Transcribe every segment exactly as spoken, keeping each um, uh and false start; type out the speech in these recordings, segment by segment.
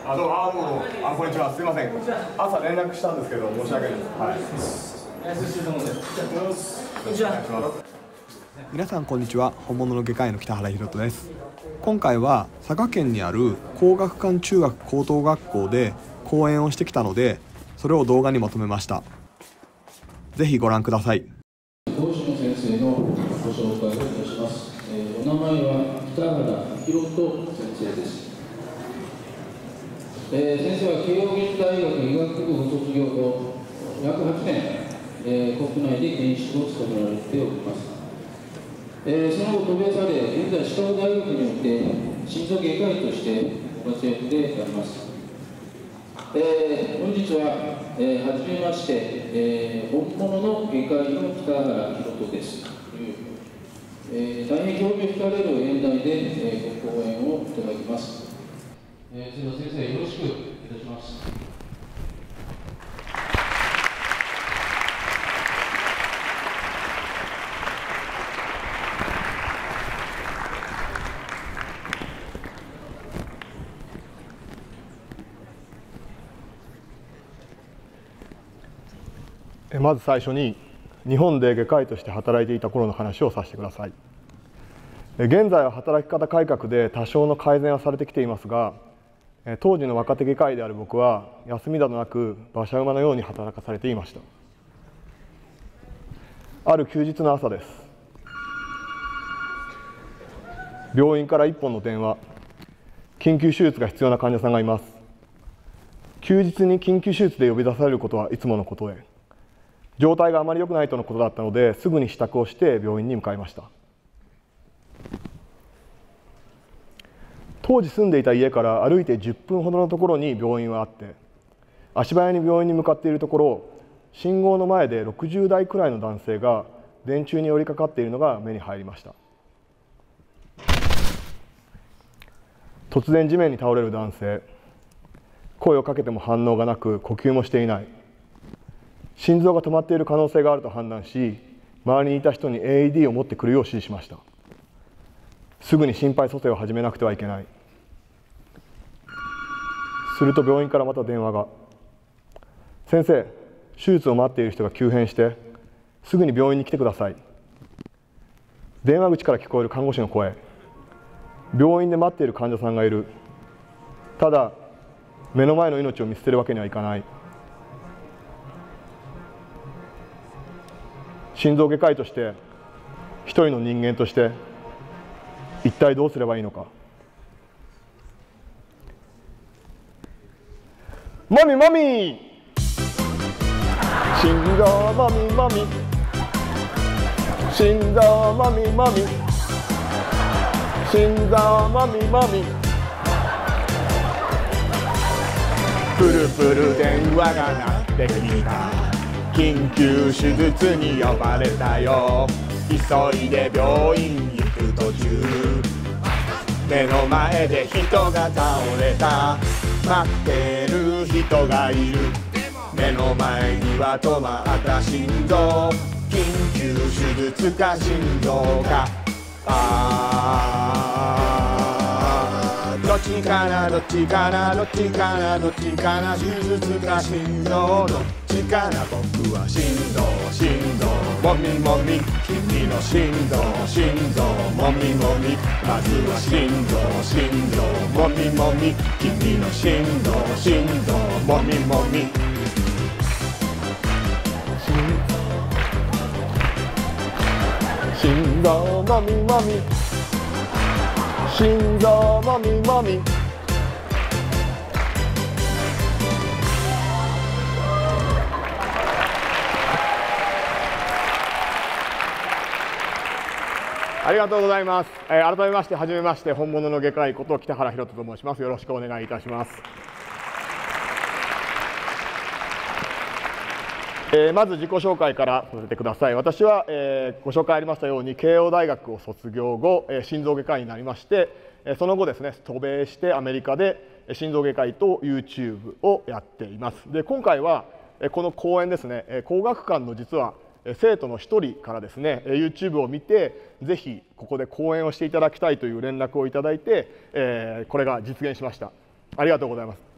あ、どうも、あ、どうも、あ、こんにちは。すみません。朝連絡したんですけど、申し訳ないです。はい。こんにちは。 皆さんこんにちは。本物の外科医の北原博人です。今回は佐賀県にある皇學館中学高等学校で講演をしてきたので、それを動画にまとめました。ぜひご覧ください。 講師の先生のご紹介をいたします。えー、お名前は北原博人先生です。えー、先生は慶應義塾大学医学部を卒業後、約はちねん、えー、国内で研修を務められております。えー、その後、渡米され、現在、シカゴ大学において心臓外科医としてご活躍であります。えー、本日は、えー、はじめまして、えー、本物の外科医の北原博人ですという、えー、大変興味深れる演題で、えー、ご講演をいただきます。えー、それでは先生、よろしくお願いいたします。 まず最初に日本で外科医として働いていた頃の話をさせてください。現在は働き方改革で多少の改善はされてきていますが、当時の若手外科医である僕は休みなどなく馬車馬のように働かされていました。ある休日の朝です。病院から一本の電話、緊急手術が必要な患者さんがいます。休日に緊急手術で呼び出されることはいつものことで、状態があまり良くないとのことだったので、すぐに支度をして病院に向かいました。当時住んでいた家から歩いてじゅっぷんほどのところに病院はあって、足早に病院に向かっているところ、信号の前でろくじゅう代くらいの男性が電柱に寄りかかっているのが目に入りました。突然地面に倒れる男性、声をかけても反応がなく、呼吸もしていない。心臓が止まっている可能性があると判断し、周りにいた人に エーイーディー を持ってくるよう指示しました。すぐに心肺蘇生を始めなくてはいけない。すると病院からまた電話が。先生、手術を待っている人が急変して、すぐに病院に来てください。電話口から聞こえる看護師の声。病院で待っている患者さんがいる。ただ、目の前の命を見捨てるわけにはいかない。心臓外科医として、一人の人間として、一体どうすればいいのか。マミマミ心臓マミマミ心臓マミマミ心臓マミマミプルプル電話が鳴ってきた。緊急手術に呼ばれたよ。急いで病院行く途中、目の前で人が倒れた。待ってる人がいる。目の前には止まった心臓。緊急手術か心臓か。あーどっちかなどっちかなどっちかなどっちかな。手術か心臓どっちかな。僕は心臓心臓もみもみ。君の心臓心臓もみもみ。まずは心臓心臓もみもみ。君の心臓心臓もみもみ。心臓もみもみ。心臓もみもみ。ありがとうございます。えー、改めまして、はじめまして、本物の外科医こと北原博人と申します。よろしくお願いいたします。えー、まず自己紹介からさせてください。私は、えー、ご紹介ありましたように、慶応大学を卒業後、えー、心臓外科医になりまして、えー、その後ですね、渡米してアメリカで心臓外科医と YouTube をやっています。で、今回は、この講演ですね、工学館の実は生徒の一人からですね YouTube を見てぜひここで講演をしていただきたいという連絡をいただいて、えー、これが実現しました。ありがとうございます。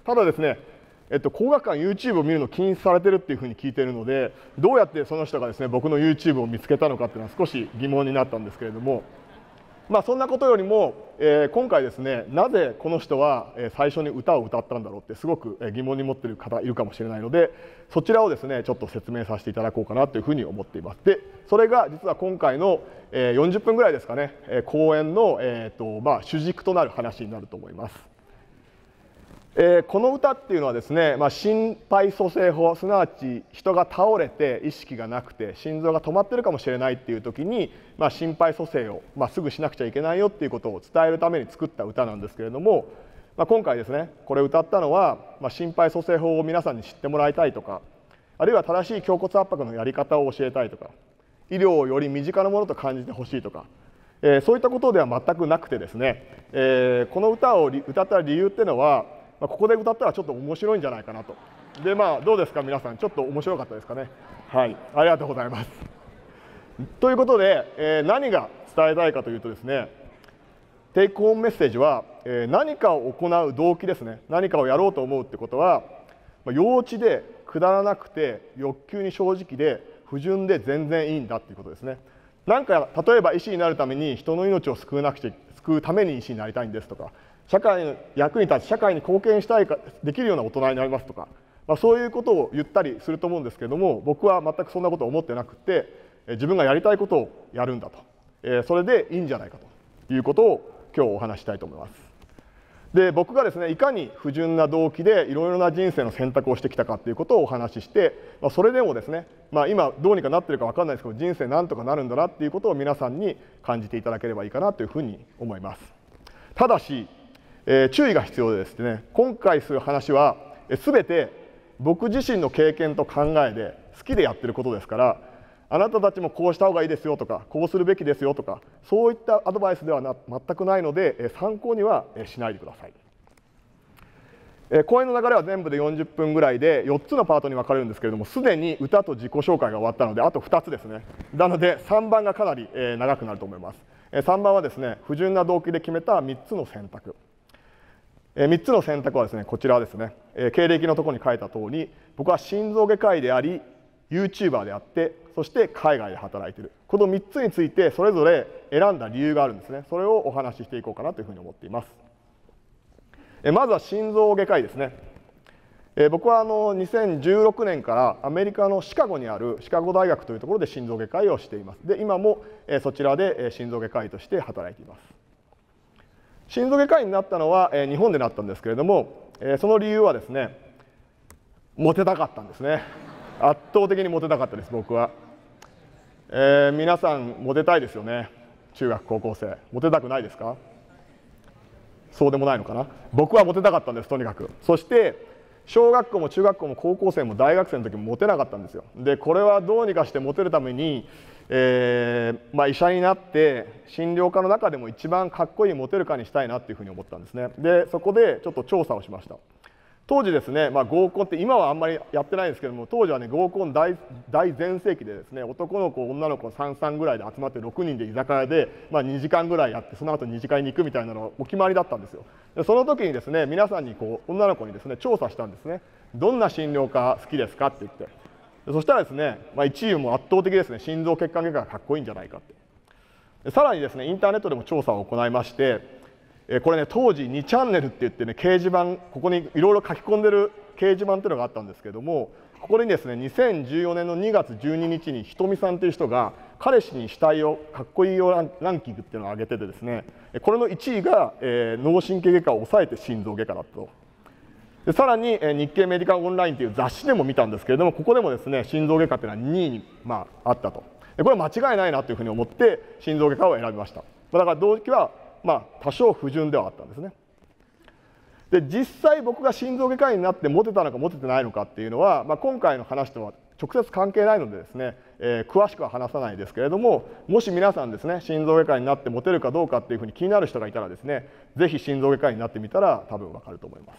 ただですね、えっと、高学館 YouTube を見るの禁止されてるっていうふうに聞いているので、どうやってその人がですね僕の YouTube を見つけたのかっていうのは少し疑問になったんですけれども、まあ、そんなことよりも、えー、今回ですねなぜこの人は最初に歌を歌ったんだろうってすごく疑問に持っている方いるかもしれないので、そちらをですねちょっと説明させていただこうかなというふうに思っています。でそれが実は今回のよんじゅっぷんぐらいですかね講演の、えーとまあ、主軸となる話になると思います。えー、この歌っていうのはですね、まあ、心肺蘇生法、すなわち人が倒れて意識がなくて心臓が止まってるかもしれないっていう時に、まあ、心肺蘇生を、まあ、すぐしなくちゃいけないよっていうことを伝えるために作った歌なんですけれども、まあ、今回ですねこれ歌ったのは、まあ、心肺蘇生法を皆さんに知ってもらいたいとか、あるいは正しい胸骨圧迫のやり方を教えたいとか、医療をより身近なものと感じてほしいとか、えー、そういったことでは全くなくてですね、えー、この歌を歌った理由っていうのはここで歌ったらちょっと面白いんじゃないかなと。でまあどうですか皆さん、ちょっと面白かったですかね。はい、ありがとうございます。ということで、えー、何が伝えたいかというとですね、テイクホームメッセージは、えー、何かを行う動機ですね。何かをやろうと思うってことは、まあ、幼稚でくだらなくて欲求に正直で不純で全然いいんだっていうことですね。なんか例えば医師になるために人の命を救わなくちゃ救うために医師になりたいんですとか、社会の役に立ち社会に貢献したいかできるような大人になりますとか、まあ、そういうことを言ったりすると思うんですけれども、僕は全くそんなことを思ってなくて、自分がやりたいことをやるんだと、えー、それでいいんじゃないかということを今日お話したいと思います。で僕がですねいかに不純な動機でいろいろな人生の選択をしてきたかということをお話しして、まあ、それでもですね、まあ、今どうにかなってるか分かんないですけど人生なんとかなるんだなっていうことを皆さんに感じていただければいいかなというふうに思います。ただしえー、注意が必要でですね、今回する話は全て僕自身の経験と考えで好きでやってることですから、あなたたちもこうした方がいいですよとかこうするべきですよとかそういったアドバイスではな全くないので参考にはしないでください。えー、講演の流れは全部でよんじゅっぷんぐらいでよっつのパートに分かれるんですけれども、すでに歌と自己紹介が終わったのであとふたつですね。なのでさんばんがかなり長くなると思います。さんばんはですね不純な動機で決めたみっつの選択。みっつの選択はですねこちらですね、経歴のところに書いた通り、僕は心臓外科医であり YouTuber であってそして海外で働いている、このみっつについてそれぞれ選んだ理由があるんですね。それをお話ししていこうかなというふうに思っています。まずは心臓外科医ですね。僕はあのにせんじゅうろくねんからアメリカのシカゴにあるシカゴ大学というところで心臓外科医をしています。で今もそちらで心臓外科医として働いています。心臓外科医になったのは日本でなったんですけれども、その理由はですねモテたかったんですね。圧倒的にモテたかったです僕は。えー、皆さんモテたいですよね。中学高校生モテたくないですか？そうでもないのかな。僕はモテたかったんですとにかく。そして小学校も中学校も高校生も大学生の時もモテなかったんですよ。でこれはどうにかしてモテるためにえーまあ、医者になって診療科の中でも一番かっこいいモテる科にしたいなっていうふうに思ったんですね。でそこでちょっと調査をしました。当時ですね、まあ、合コンって今はあんまりやってないんですけども、当時はね合コン 大, 大全盛期でですね、男の子女の子さんさんぐらいで集まってろくにんで居酒屋で、まあ、にじかんぐらいやってその後二次会に行くみたいなのお決まりだったんですよ。でその時にですね皆さんにこう女の子にですね調査したんですね。どんな診療科好きですかって言って、そしたらですね、まあ、いちいも圧倒的ですね、心臓血管外科がかっこいいんじゃないかって。さらにですねインターネットでも調査を行いまして、これね当時にチャンネルって言ってね掲示板、ここにいろいろ書き込んでる掲示板っていうのがあったんですけども、ここにですねにせんじゅうよねんのにがつじゅうににちにひとみさんという人が彼氏にしたいよかっこいいよランキングっていうのを上げててですね、これのいちいが、えー、脳神経外科を抑えて心臓外科だったと。でさらに日経メディカルオンラインという雑誌でも見たんですけれども、ここでもですね心臓外科っていうのはにいに、まあ、あったと。でこれは間違いないなというふうに思って心臓外科を選びました。だから動機は、まあ、多少不純ではあったんですね。で実際僕が心臓外科医になってモテたのかモテてないのかっていうのは、まあ、今回の話とは直接関係ないのでですね、えー、詳しくは話さないですけれども、もし皆さんですね心臓外科医になってモテるかどうかっていうふうに気になる人がいたらですね、ぜひ心臓外科医になってみたら多分分かると思います。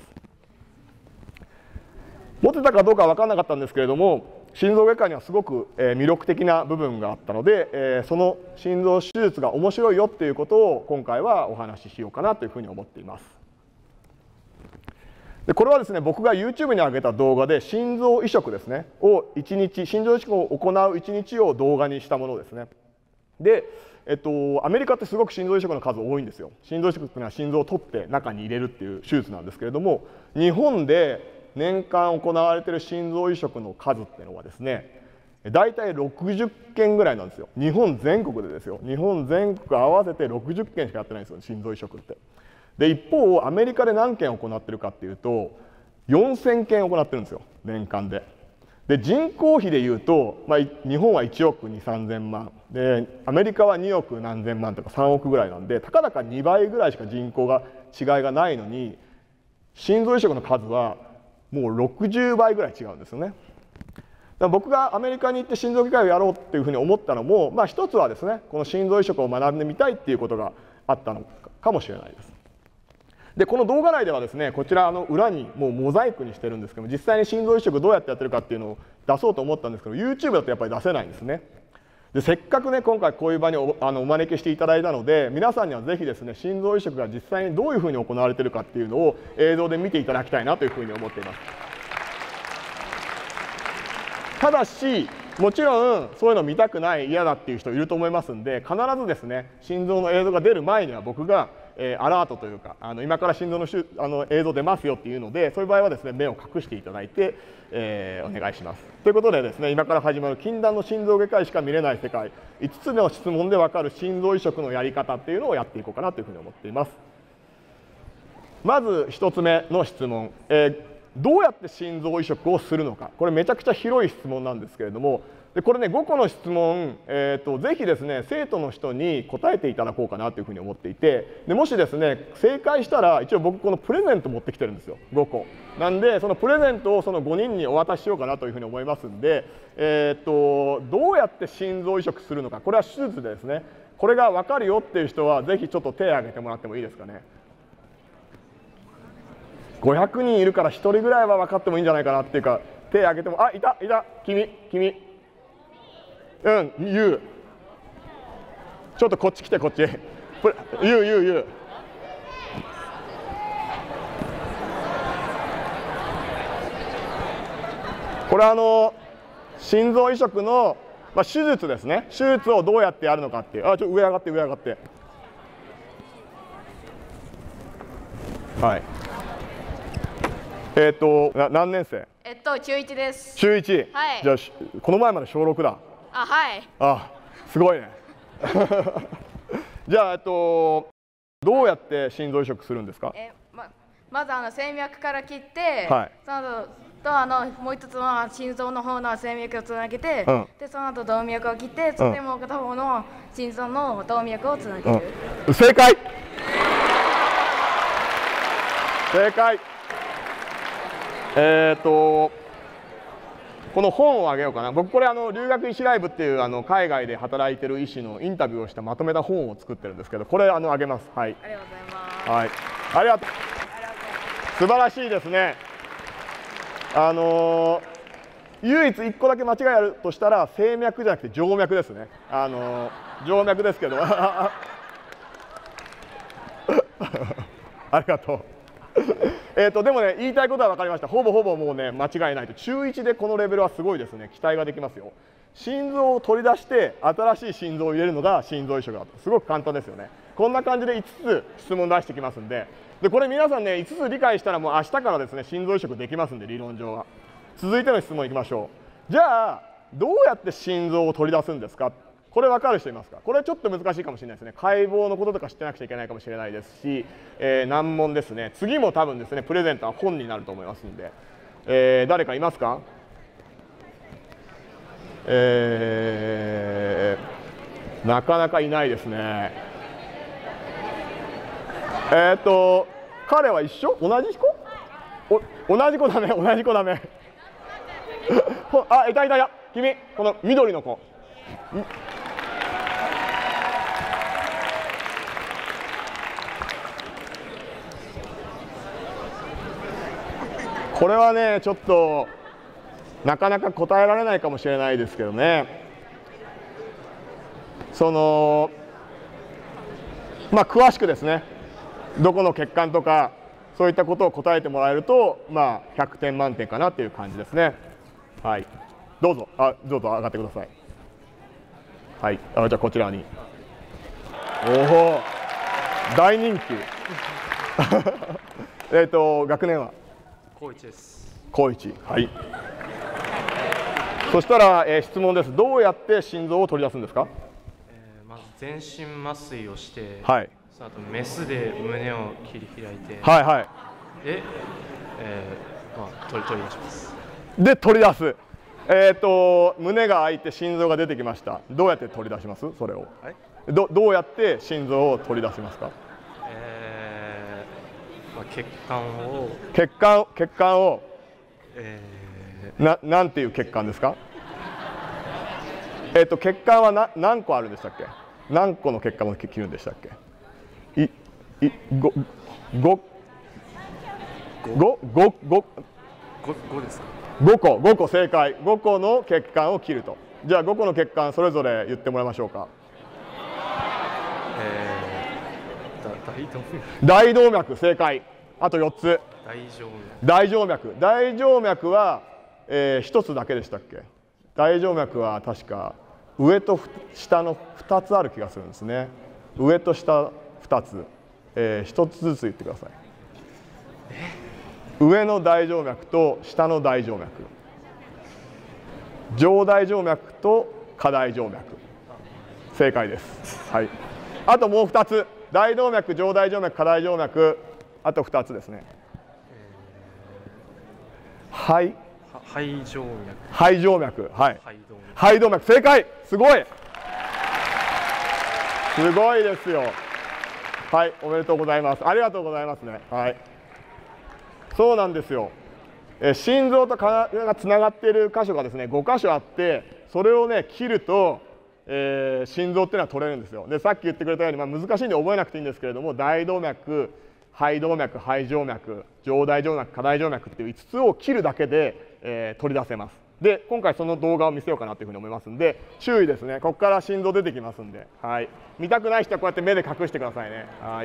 モテたかどうかは分からなかったんですけれども、心臓外科にはすごく魅力的な部分があったので、その心臓手術が面白いよっていうことを今回はお話ししようかなというふうに思っています。 でこれはですね、僕が YouTube に上げた動画で心臓移植ですねをいちにち、心臓移植を行ういちにちを動画にしたものですね。で、えっと、アメリカってすごく心臓移植の数多いんですよ。心臓移植っていうのは心臓を取って中に入れるっていう手術なんですけれども、日本で年間行われている心臓移植の数っていうのはですね、大体ろくじゅっけんぐらいなんですよ。日本全国でですよ。日本全国合わせてろくじゅっけんしかやってないんですよ、心臓移植って。で一方アメリカで何件行ってるかっていうとよんせんけん行ってるんですよ、年間で。で人口比でいうと、まあ、日本はいちおくにせんさんぜんまんでアメリカはにおくなんぜんまんとかさんおくぐらいなんで、たかだかにばいぐらいしか人口が違いがないのに、心臓移植の数はもうろくじゅうばいぐらい違うんですよね。だから僕がアメリカに行って心臓外科をやろうっていうふうに思ったのも、まあ、一つはですね、この心臓移植を学んでみたいっていうことがあったのかもしれないです。でこの動画内ではですね、こちらの裏にもうモザイクにしてるんですけども、実際に心臓移植どうやってやってるかっていうのを出そうと思ったんですけど、 YouTube だとやっぱり出せないんですね。でせっかくね今回こういう場に お, あのお招きしていただいたので、皆さんにはぜひですね、心臓移植が実際にどういうふうに行われているかっていうのを映像で見ていただきたいなというふうに思っています。ただしもちろんそういうの見たくない、嫌だっていう人いると思いますんで、必ずですね心臓の映像が出る前には僕がえー、アラートというか、あの今から心臓のしゅあの映像出ますよっていうので、そういう場合はですね目を隠していただいて、えー、お願いします。ということでですね、今から始まる禁断の心臓外科医しか見れない世界、いつつの質問で分かる心臓移植のやり方っていうのをやっていこうかなというふうに思っています。まずひとつめの質問、えー、どうやって心臓移植をするのか。これめちゃくちゃ広い質問なんですけれども、でこれねごこの質問、えー、とぜひですね生徒の人に答えていただこうかなというふうに思っていて、でもしですね正解したら一応僕このプレゼント持ってきてるんですよ、ごこなんで、そのプレゼントをそのごにんにお渡ししようかなというふうに思いますんで、えー、とどうやって心臓移植するのか、これは手術でですね、これが分かるよっていう人はぜひちょっと手を挙げてもらってもいいですかね。ごひゃくにんいるからひとりぐらいは分かってもいいんじゃないかなっていうか、手を挙げても、あいたいた、君君うん、言う。ちょっとこっち来て、こっち。言う、言う、言う。これはあの心臓移植の、まあ、手術ですね。手術をどうやってやるのかっていう。あ、ちょっと上上がって、上上がって。はい。えっと、な何年生？ えっと、ちゅういちです。 ちゅういち。 はい。 じゃあ、この前までしょうろくだ。 あ、はい。 あ、すごいね。じゃあ、えっと、どうやって心臓移植するんですか？ え、ま、まずあの静脈から切って、 はい、 その後とあのもう一つの心臓の方の静脈をつなげて、うん、でその後動脈を切って、そしてもう片方の心臓の動脈をつなげる。 うん、正解。正解。えっと。この本をあげようかな。僕これあの留学医師ライブっていうあの海外で働いてる医師のインタビューをしてまとめた本を作ってるんですけど、これあのあげます。はい。 ありがとうございます。 はい。ありがとう。素晴らしいですね。あのー、唯一いっこだけ間違いあるとしたら静脈じゃなくて静脈ですね。あのー、静脈ですけど。ありがとう。えとでもね、言いたいことは分かりました。ほぼほぼもうね間違いないと。中いちでこのレベルはすごいですね。期待ができますよ。心臓を取り出して新しい心臓を入れるのが心臓移植だと。すごく簡単ですよね。こんな感じでいつつ質問出してきますんで、でこれ皆さんねいつつ理解したらもう明日からですね心臓移植できますんで、理論上は。続いての質問いきましょう。じゃあどうやって心臓を取り出すんですか。これ分かる人いますか。これちょっと難しいかもしれないですね。解剖のこととか知ってなくちゃいけないかもしれないですし、えー、難問ですね。次も多分ですねプレゼントは本になると思いますんで、えー、誰かいますか。えー、なかなかいないですね。えっと彼は一緒？同じ子？お同じ子だね。同じ子だね。あ、いたいたいた。君この緑の子。これはねちょっとなかなか答えられないかもしれないですけどね、そのまあ詳しくですねどこの血管とかそういったことを答えてもらえると、まあ、ひゃくてん満点かなっていう感じですね。はい、どうぞ、あ、どうぞ上がってください。はい、あ、じゃあこちらに。おお、大人気。えっと学年は高一です。 高一、はい。そしたら、えー、質問です。どうやって心臓を取り出すんですか？ えー、まず全身麻酔をして、 はい。 その後メスで胸を切り開いて、 はいはい。 で、えー、まあ取り取り出します。 で取り出す。えっと胸が開いて心臓が出てきました。どうやって取り出します？それを。はい、どどうやって心臓を取り出しますか？ えー、まあ血管を血管血管を、 えーななんていう血管ですか？えっと血管はな何個あるんでしたっけ？何個の血管を切るんでしたっけ？いいごごごごごごですか？ ごこごこ正解。ごこの血管を切ると。じゃあごこの血管それぞれ言ってもらいましょうか。 えー、だ大動脈。 大動脈正解。あとよっつ。 大静脈。 大静脈。大静脈はえー、ひとつだけでしたっけ？大静脈は確か上と下のふたつある気がするんですね。上と下ふたつ、えー、ひとつずつ言ってください。上の大静脈と下の大静脈、上大静脈と下大静脈、正解です。はい。あともうふたつ、大動脈、上大静脈、下大静脈、あとふたつですね。はい。 肺静脈。 肺静脈、はい。 肺動脈。 肺動脈、正解。すごい。すごいですよ。はい、おめでとうございます。ありがとうございますね。はい。そうなんですよ。え心臓と体がつながっている箇所がですね、ごかしょあって、それをね切ると、えー、心臓っていうのは取れるんですよ。で、さっき言ってくれたように、まあ、難しいんで覚えなくていいんですけれども、大動脈、肺動脈、肺静脈、上大静脈、下大静脈っていういつつを切るだけで、えー、取り出せます。で、今回その動画を見せようかなというふうに思いますんで、注意ですね。ここから心臓出てきますんで、はい。見たくない人はこうやって目で隠してくださいね。はい。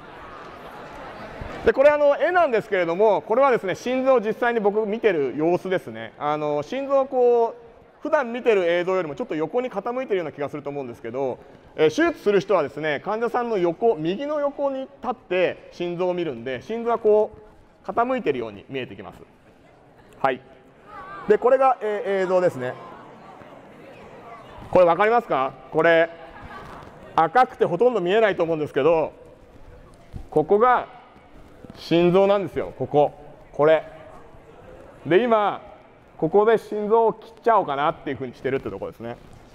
で、これあの絵なんですけれども、これはですね心臓を実際に僕見てる様子ですね。あの心臓をこう普段見てる映像よりもちょっと横に傾いてるような気がすると思うんですけど、えー、手術する人はですね患者さんの横、右の横に立って心臓を見るんで、心臓はこう傾いてるように見えてきます。はい。で、これが、えー、映像ですね。これ分かりますか？これ赤くてほとんど見えないと思うんですけど、ここが心臓なんですよ。ここ、これで今ここで心臓を切っちゃおうかなっていうふうにしてるってところですね。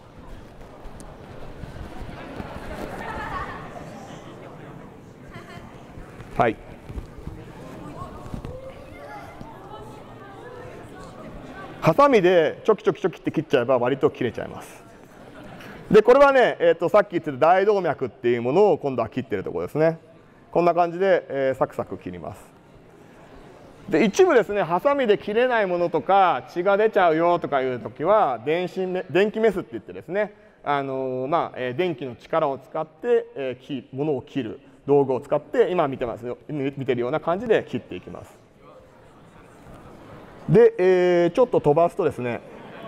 はい。ハサミでチョキチョキチョキって切っちゃえば割と切れちゃいます。で、これはね、えー、とさっき言ってた大動脈っていうものを今度は切ってるところですね。こんな感じで、えー、サクサク切ります。で、一部ですねハサミで切れないものとか血が出ちゃうよとかいう時は電子メ電気メスって言ってですね、あのー、まあ、えー、電気の力を使って、えー、きものを切る道具を使って今見てますよ見てるような感じで切っていきます。で、えー、ちょっと飛ばすとですね、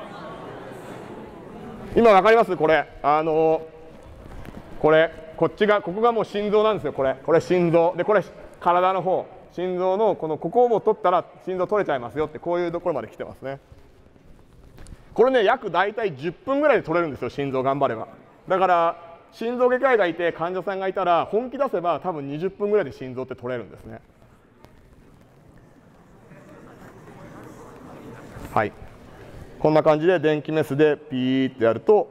今わかります？これあのー、これこっちがここがもう心臓なんですよ。これこれ心臓で、これ体の方、心臓のこのここをもう取ったら心臓取れちゃいますよって、こういうところまで来てますね。これね約大体じゅっぷんぐらいで取れるんですよ、心臓頑張れば。だから心臓外科医がいて患者さんがいたら本気出せば多分にじゅっぷんぐらいで心臓って取れるんですね。はい、こんな感じで電気メスでピーってやると、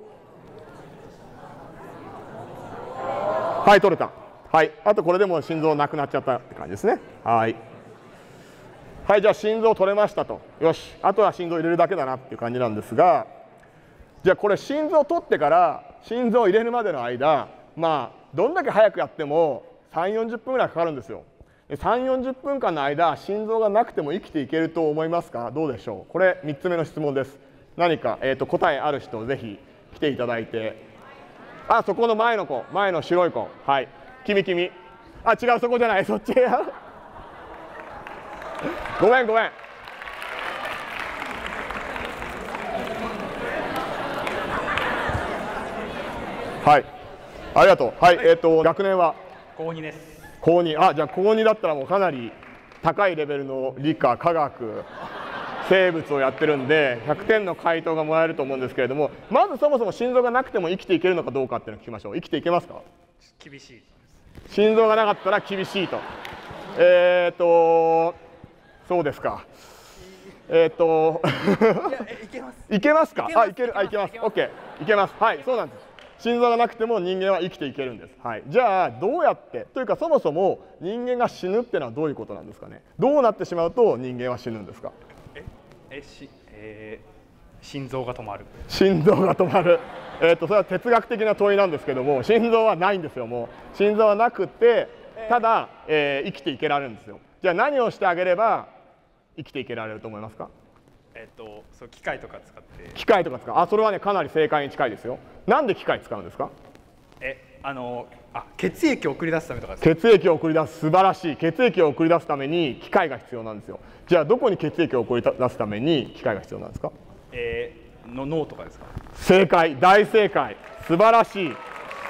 はい、取れた。はい、あとこれでもう心臓なくなっちゃったって感じですね。はい、はい、じゃあ心臓取れましたと。よし、あとは心臓入れるだけだなっていう感じなんですが、じゃあこれ心臓取ってから心臓入れるまでの間、まあどんだけ早くやってもさんじゅうよんじゅっぷんぐらいかかるんですよ。さんじゅうよんじゅっぷんかんの間心臓がなくても生きていけると思いますか？どうでしょう？これみっつめの質問です。何か、えー、と答えある人ぜひ来ていただいて。あ、そこの前の子、前の白い子、はい、君君、あ、違う、そこじゃない、そっちごめんごめん。はい、ありがとう。はい、えっと学年はこうにです。 こうに。あ、じゃあこうにだったらもうかなり高いレベルの理科、科学、生物をやってるんでひゃくてんの回答がもらえると思うんですけれども、まずそもそも心臓がなくても生きていけるのかどうかっていうのを聞きましょう。生きていけますか？ 厳しい。 心臓がなかったら厳しいと。えっとそうですか。えっといけます。いけますか？あ、いける。あ、いけます。オッケー。いけます。はい、そうなんです。心臓がなくても人間は生きていけるんです。はい、じゃあどうやってというか、そもそも人間が死ぬっていうのはどういうことなんですかね。どうなってしまうと人間は死ぬんですか？ ええし、えー、心臓が止まる。 心臓が止まる。えっとそれは哲学的な問いなんですけども、心臓はないんですよ。もう心臓はなくて、ただ、えー、生きていけられるんですよ。じゃあ何をしてあげれば生きていけられると思いますか？ えっとそう機械とか使って。 機械とか使う。あ、それはねかなり正解に近いですよ。なんで機械使うんですか？ えあのあ血液を送り出すためとかですか？ 血液を送り出す。素晴らしい。血液を送り出すために機械が必要なんですよ。じゃあどこに血液を送り出すために機械が必要なんですか？ えー、の脳とかですか？ 正解。大正解。素晴らしい。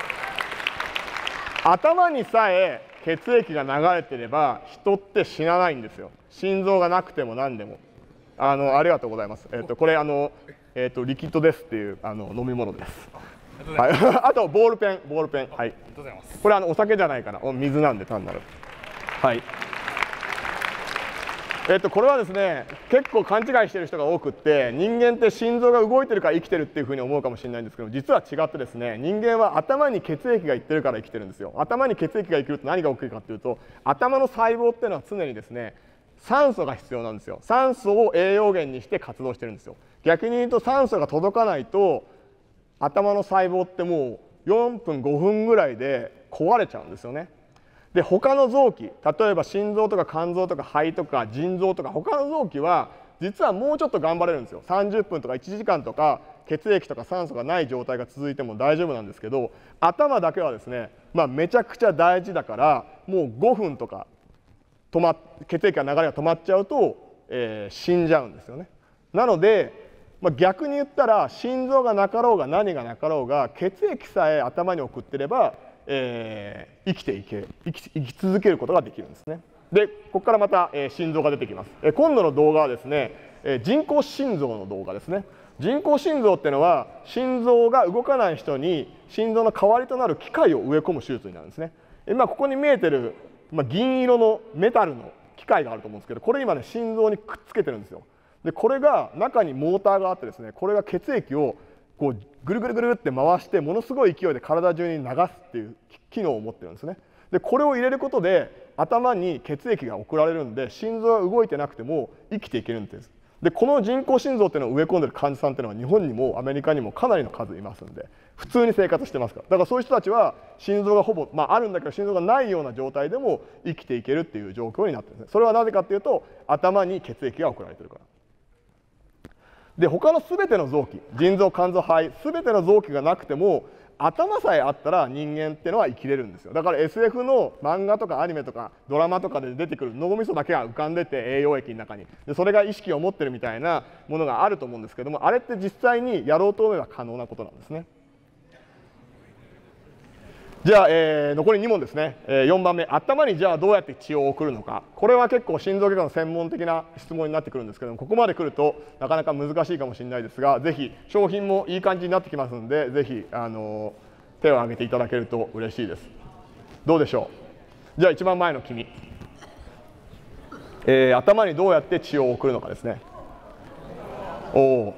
頭にさえ血液が流れてれば人って死なないんですよ。心臓がなくても何でも。あのありがとうございます。えっとこれあのえっとリキッドですっていうあの飲み物です。はい、あとボールペン、ボールペン。はい。これあのお酒じゃないかな。水なんで単なる。はい。えっとこれはですね、結構勘違いしている人が多くって、人間って心臓が動いてるから生きてるっていうふうに思うかもしれないんですけど、実は違ってですね、人間は頭に血液がいってるから生きてるんですよ。頭に血液がいくると何が起きるかっていうと、頭の細胞っていうのは常にですね、酸素が必要なんですよ。酸素を栄養源にして活動してるんですよ。逆に言うと酸素が届かないと頭の細胞ってもうよんぷんごふんぐらいで壊れちゃうんですよね。で他の臓器、例えば心臓とか肝臓とか肺とか腎臓とか他の臓器は実はもうちょっと頑張れるんですよ。さんじゅっぷんとかいちじかんとか血液とか酸素がない状態が続いても大丈夫なんですけど、頭だけはですね、まあ、めちゃくちゃ大事だからもうごふんとか止ま血液が流れが止まっちゃうと、えー、死んじゃうんですよね。なので、まあ、逆に言ったら心臓がなかろうが何がなかろうが血液さえ頭に送ってれば、えー、生きていけ生き、生き続けることができるんですね。でここからまた、えー、心臓が出てきます。えー、今度の動画はですね、えー、人工心臓の動画ですね。人工心臓っていうのは心臓が動かない人に心臓の代わりとなる機械を植え込む手術になるんですね。今ここに見えてるまあ、銀色のメタルの機械があると思うんですけど、これ今ね心臓にくっつけてるんですよ。でこれが中にモーターがあってですね、これが血液をこうぐるぐるぐるって回してものすごい勢いで体中に流すっていう機能を持ってるんですね。でこれを入れることで頭に血液が送られるんで心臓が動いてなくても生きていけるんです。でこの人工心臓っていうのを植え込んでる患者さんっていうのは日本にもアメリカにもかなりの数いますんで、普通に生活してますから。だからそういう人たちは心臓がほぼ、まあ、あるんだけど心臓がないような状態でも生きていけるっていう状況になってるんですね。それはなぜかっていうと頭に血液が送られてるから。で他の全ての臓器、腎臓、肝臓、肺、全ての臓器がなくても頭さえあったら人間っていうのは生きれるんですよ。だから エスエフ の漫画とかアニメとかドラマとかで出てくる脳みそだけが浮かんでて栄養液の中にでそれが意識を持ってるみたいなものがあると思うんですけども、あれって実際にやろうと思えば可能なことなんですね。じゃあ、えー、残りに問ですね。えー、よんばんめ、頭にじゃあどうやって血を送るのか。これは結構心臓外科の専門的な質問になってくるんですけども、ここまで来るとなかなか難しいかもしれないですが、ぜひ商品もいい感じになってきますので、ぜひ、あのー、手を挙げていただけると嬉しいです。どうでしょう。じゃあ一番前の君、えー、頭にどうやって血を送るのかですね。おお、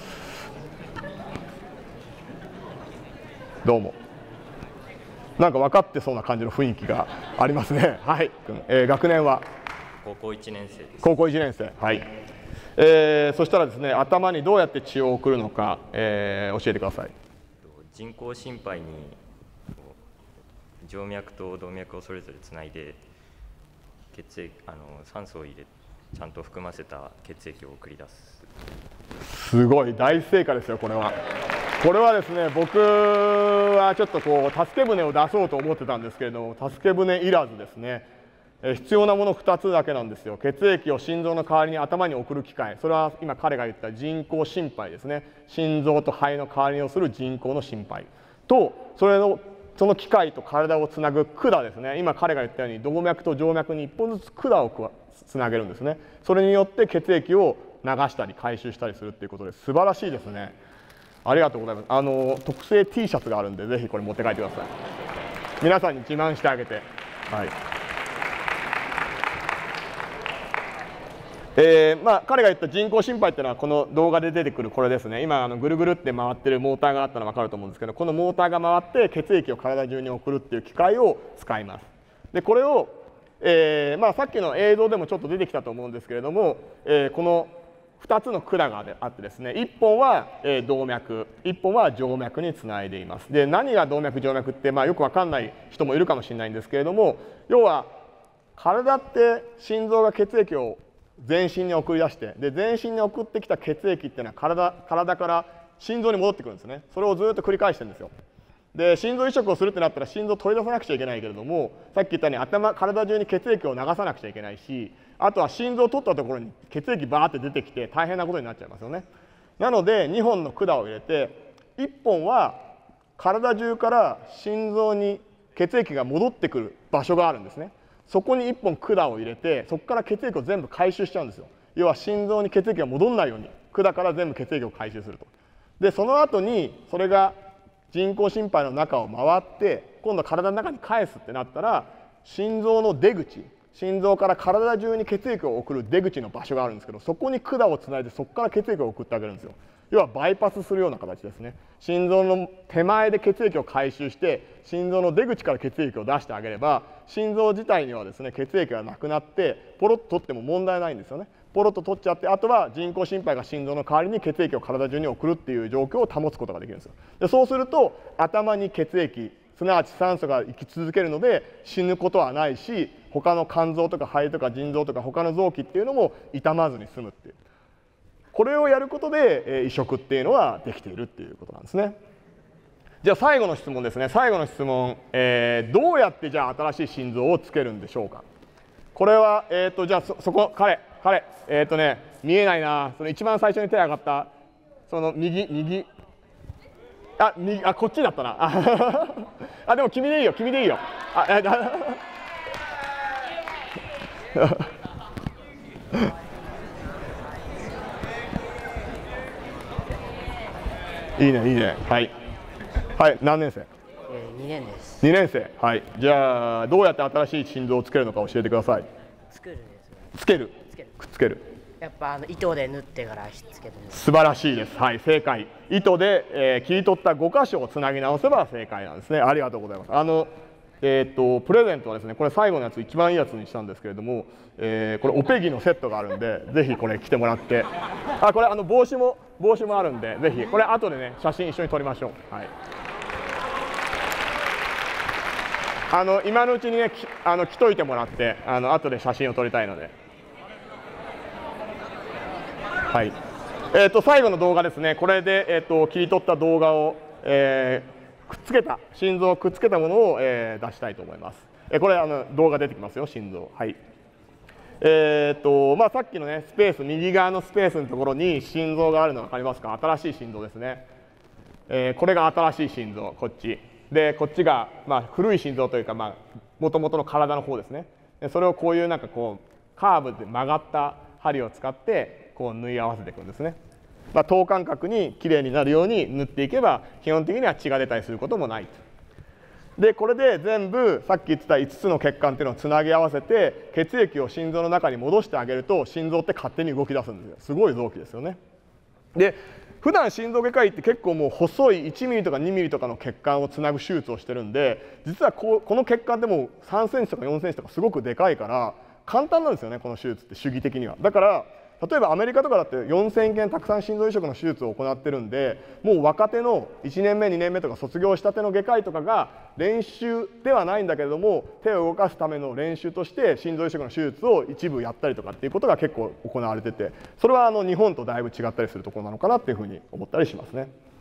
どうも。なんか分かってそうな感じの雰囲気がありますね。はい、えー、学年は高校いちねん生です。 高校いちねん生。はい。えー、そしたらですね、頭にどうやって血を送るのか、えー、教えてください。 人工心肺に静脈と動脈をそれぞれつないで血液あの酸素を入れちゃんと含ませた血液を送り出す。 すごい大正解ですよこれは。これはですね、僕はちょっとこう助け舟を出そうと思ってたんですけれども、助け舟いらずですね。 必要なものふたつだけなんですよ。血液を心臓の代わりに頭に送る機械、それは今彼が言った人工心肺ですね。心臓と肺の代わりをする人工の心肺と、それのその機械と体をつなぐ管ですね。今彼が言ったように動脈と静脈にいっぽんずつ管をつなげるんですね。それによって血液を流したり回収したりするっていうことで素晴らしいですね。ありがとうございます。あの特製 T シャツがあるんで、ぜひこれ持って帰ってください。皆さんに自慢してあげて、はい。えーまあ、彼が言った人工心肺っていうのはこの動画で出てくるこれですね。今あのぐるぐるって回ってるモーターがあったら分かると思うんですけど、このモーターが回って血液を体中に送るっていう機械を使います。でこれを、えーまあ、さっきの映像でもちょっと出てきたと思うんですけれども、えー、このふたつの管があってですね、いっぽんは、えー、動脈、いっぽんは静脈につないでいます。で何が動脈静脈って、まあ、よく分かんない人もいるかもしれないんですけれども、要は体って心臓が血液を全身に送り出して、で全身に送ってきた血液っていうのは 体, 体から心臓に戻ってくるんですね。それをずっと繰り返してるんですよ。で心臓移植をするってなったら心臓を取り出さなくちゃいけないけれども、さっき言ったように頭体中に血液を流さなくちゃいけないし、あとは心臓を取ったところに血液バーって出てきて大変なことになっちゃいますよね。なのでにほんの管を入れて、いっぽんは体中から心臓に血液が戻ってくる場所があるんですね。そこにいっぽん管を入れて、そこから血液を全部回収しちゃうんですよ。要は心臓に血液が戻らないように管から全部血液を回収すると。でその後にそれが人工心肺の中を回って今度体の中に返すってなったら、心臓の出口、心臓から体中に血液を送る出口の場所があるんですけど、そこに管をつないでそこから血液を送ってあげるんですよ。要はバイパスするような形ですね。心臓の手前で血液を回収して心臓の出口から血液を出してあげれば、心臓自体にはですね血液がなくなってポロッと取っても問題ないんですよね。ポロッと取っちゃって、あとは人工心肺が心臓の代わりに血液を体中に送るっていう状況を保つことができるんですよ。でそうすると頭に血液、すなわち酸素が生き続けるので死ぬことはないし、他の肝臓とか肺とか腎臓とか他の臓器っていうのも傷まずに済むっていう、これをやることで移植っていうのはできているっていうことなんですね。じゃあ最後の質問ですね。最後の質問、えー、どうやってじゃあ新しい心臓をつけるんでしょうか。これは、えー、とじゃあ そ, そこ彼彼えっ、ー、とね見えないな、その一番最初に手上がったその右右あ右あこっちだったなあでも君でいいよ君でいいよあいいねいいね、はいはい何年生？ えー、にねんです。 にねん生、はい。じゃあどうやって新しい心臓をつけるのか教えてください。 作るです。 つける。 つける。 くっつける。 やっぱあの糸で縫ってからひっつける。 素晴らしいです。はい、正解。糸で、えー、切り取ったご箇所をつなぎ直せば正解なんですね。ありがとうございます。あのえっ、ー、とプレゼントはですね、これ最後のやつ一番いいやつにしたんですけれども、えー、これオペギのセットがあるんで、ぜひこれ着てもらって、あこれあの帽子も帽子もあるんで、ぜひこれ後でね写真一緒に撮りましょう。はい。あの今のうちにねあの着といてもらって、あの後で写真を撮りたいので。はい。えっ、ー、と最後の動画ですね。これでえっ、ー、と切り取った動画を、えーくっつけた心臓をくっつけたものを、えー、出したいと思います。えー、これあの動画出てきますよ、心臓。はい。えー、っとまあさっきのねスペース、右側のスペースのところに心臓があるの分かりますか？新しい心臓ですね。えー、これが新しい心臓、こっちでこっちがまあ古い心臓というかまあ元々の体の方ですね。それをこういうなんかこうカーブで曲がった針を使ってこう縫い合わせていくんですね。まあ、等間隔にきれいになるように縫っていけば基本的には血が出たりすることもないと。でこれで全部さっき言ってたいつつの血管っていうのをつなぎ合わせて血液を心臓の中に戻してあげると心臓って勝手に動き出すんですよ。すごい臓器ですよね。で普段心臓外科医って結構もう細いいちミリとかにミリとかの血管をつなぐ手術をしてるんで、実はこうこの血管ってもうさんセンチとかよんセンチとかすごくでかいから簡単なんですよね、この手術って主義的には。だから例えばアメリカとかだってよんせんけんたくさん心臓移植の手術を行ってるんで、もう若手のいちねんめにねんめとか卒業したての外科医とかが練習ではないんだけれども手を動かすための練習として心臓移植の手術を一部やったりとかっていうことが結構行われてて、それはあの日本とだいぶ違ったりするところなのかなっていうふうに思ったりしますね。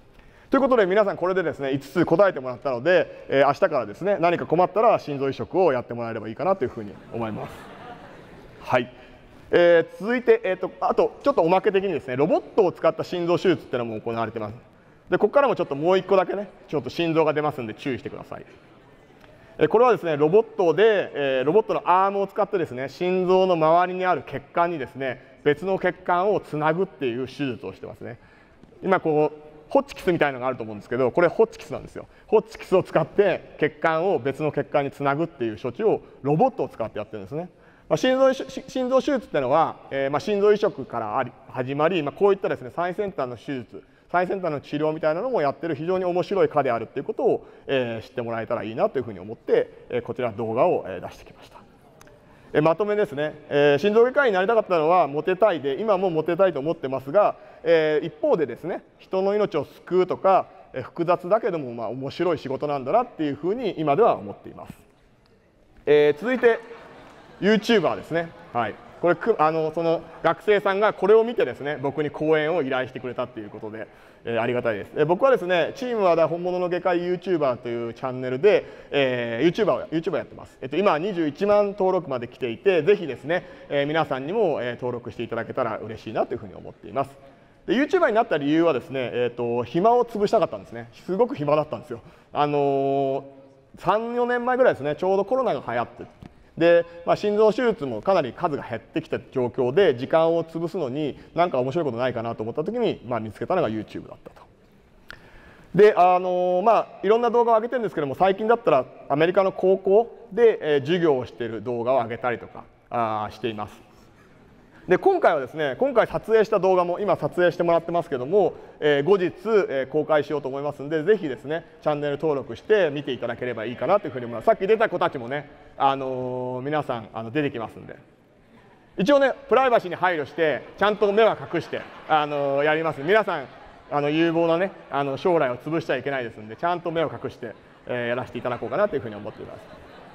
ということで皆さんこれでですねいつつ答えてもらったので、えー、明日からですね何か困ったら心臓移植をやってもらえればいいかなというふうに思います。はい、えー、続いて、えー、とあとちょっとおまけ的にですねロボットを使った心臓手術っていうのも行われてます。でここからもちょっともういっこだけねちょっと心臓が出ますんで注意してください。えこれはですねロボットで、えー、ロボットのアームを使ってですね心臓の周りにある血管にですね別の血管をつなぐっていう手術をしてますね。今こうホッチキスみたいなのがあると思うんですけどこれホッチキスなんですよ。ホッチキスを使って血管を別の血管につなぐっていう処置をロボットを使ってやってるんですね。まあ、心臓心臓手術っていうのは、えー、まあ心臓移植からあり始まり、まあ、こういったですね最先端の手術最先端の治療みたいなのもやってる非常に面白い科であるっていうことを、えー、知ってもらえたらいいなというふうに思って、えー、こちら動画を、えー、出してきました。えー、まとめですね、えー、心臓外科医になりたかったのはモテたいで今もモテたいと思ってますが、えー、一方でですね人の命を救うとか、えー、複雑だけどもまあ面白い仕事なんだなっていうふうに今では思っています。えー、続いて ユーチューバー ですね。はい、これあのその学生さんがこれを見てですね僕に講演を依頼してくれたっていうことで、えー、ありがたいです。えー、僕はですねチーム和田本物の外科医 ユーチューバー というチャンネルで、えー、YouTuber を YouTuber やってます。えっと今はにじゅういちまん登録まで来ていてぜひですね、えー、皆さんにも、えー、登録していただけたら嬉しいなというふうに思っています。で YouTuber になった理由はですね、えー、と暇を潰したかったんですね。すごく暇だったんですよ。あのー、さんよねんまえぐらいですねちょうどコロナが流行ってで、まあ、心臓手術もかなり数が減ってきた状況で時間を潰すのに何か面白いことないかなと思った時に、まあ、見つけたのが YouTube だったと。であのー、まあいろんな動画を上げてるんですけども最近だったらアメリカの高校で、えー、授業をしている動画を上げたりとかあしています。で今回はですね今回撮影した動画も今撮影してもらってますけども、えー、後日、えー、公開しようと思いますのでぜひですねチャンネル登録して見ていただければいいかなというふうに思います。さっき出た子たちもね、あのー、皆さんあの出てきますんで一応ねプライバシーに配慮してちゃんと目は隠して、あのー、やります。皆さんあの有望なねあの将来を潰しちゃいけないですのでちゃんと目を隠して、えー、やらせていただこうかなというふうに思っています。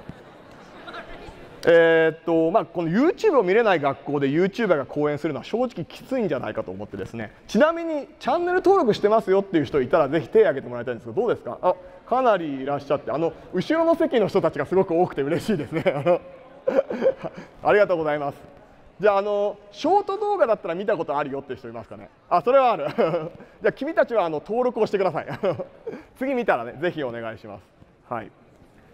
えーっとまあ、この YouTube を見れない学校で YouTuber が講演するのは正直きついんじゃないかと思ってですねちなみにチャンネル登録してますよっていう人いたらぜひ手を挙げてもらいたいんですけどどうですか。あかなりいらっしゃってあの後ろの席の人たちがすごく多くて嬉しいですねあのありがとうございます。じゃあ、あのショート動画だったら見たことあるよっていう人いますかね。あそれはあるじゃあ君たちはあの登録をしてください次見たらねぜひお願いします。はい、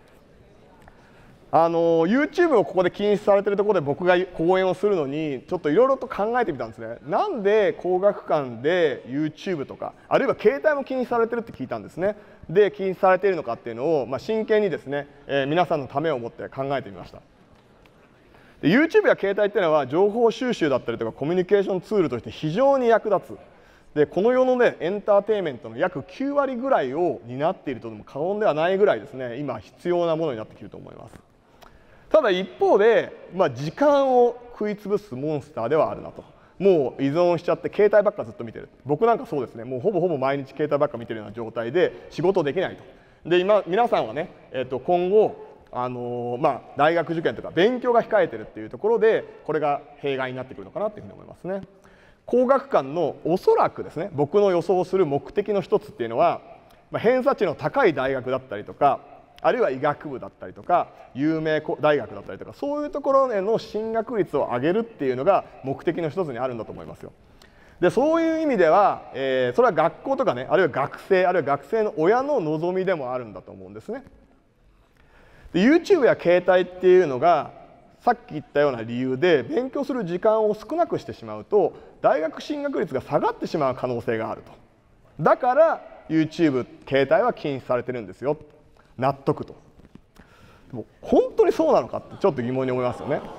あの YouTube をここで禁止されているところで僕が講演をするのにちょっといろいろと考えてみたんですね。なんで工学館で YouTube とかあるいは携帯も禁止されてるって聞いたんですね。で禁止されているのかっていうのを、まあ、真剣にですね、えー、皆さんのためを思って考えてみました。で YouTube や携帯っていうのは情報収集だったりとかコミュニケーションツールとして非常に役立つ。でこの世の、ね、エンターテインメントの約きゅうわりぐらいを担っているとでも過言ではないぐらいですね今必要なものになってきていると思います。ただ一方で、まあ、時間を食い潰すモンスターではあるなと。もう依存しちゃって携帯ばっかずっと見てる。僕なんかそうですねもうほぼほぼ毎日携帯ばっか見てるような状態で仕事できないと。で今皆さんはね、えー、と今後あのーまあ、大学受験とか勉強が控えてるっていうところでこれが弊害になってくるのかなというふうに思いますね。工学館のおそらくですね僕の予想する目的の一つっていうのは、まあ、偏差値の高い大学だったりとかあるいは医学部だったりとか有名大学だったりとかそういうところへの進学率を上げるっていうのが目的の一つにあるんだと思いますよ。でそういう意味では、えー、それは学校とかねあるいは学生あるいは学生の親の望みでもあるんだと思うんですね。で YouTube や携帯っていうのがさっき言ったような理由で勉強する時間を少なくしてしまうと大学進学率が下がってしまう可能性があると。だから YouTube 携帯は禁止されてるんですよ。納得と。でも本当にそうなのかってちょっと疑問に思いますよね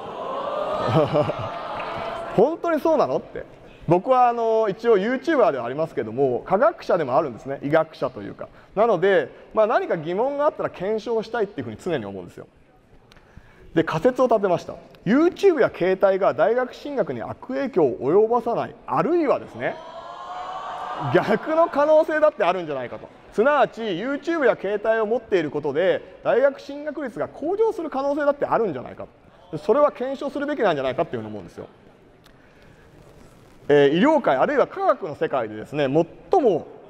本当にそうなのって。僕はあの一応 YouTuber ではありますけども科学者でもあるんですね。医学者というか。なので、まあ、何か疑問があったら検証したいっていうふうに常に思うんですよ。で仮説を立てました。 YouTube や携帯が大学進学に悪影響を及ぼさないあるいはですね逆の可能性だってあるんじゃないかと。すなわち YouTube や携帯を持っていることで大学進学率が向上する可能性だってあるんじゃないかと。それは検証するべきなんじゃないかっていうふうに思うんですよ。えー、医療界あるいは科学の世界でですね最も